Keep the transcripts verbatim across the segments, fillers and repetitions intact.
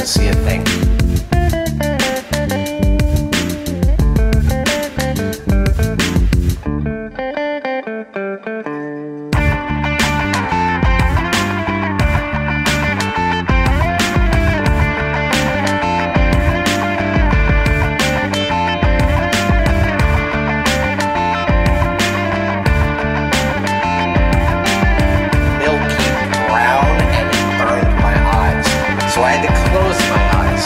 couldn't see a thing. So I had to close my eyes.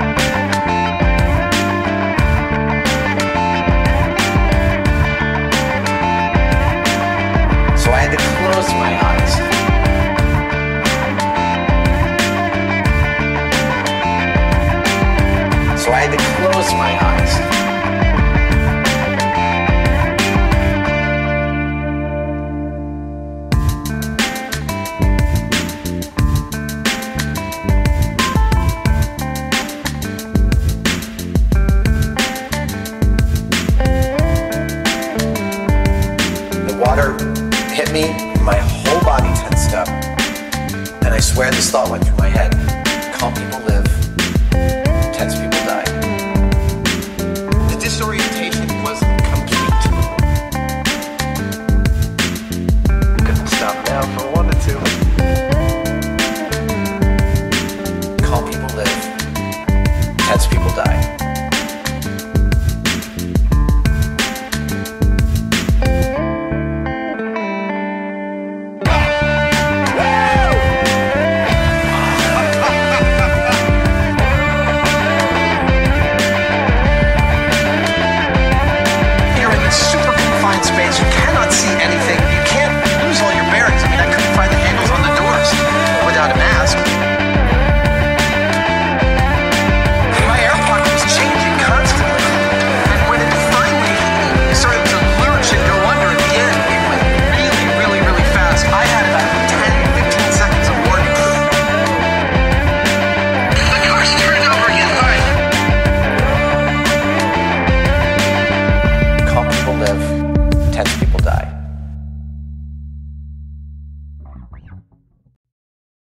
So I had to close my eyes. So I had to close my eyes. Water hit me, my whole body tensed up, and I swear this thought went through my head: calm people live.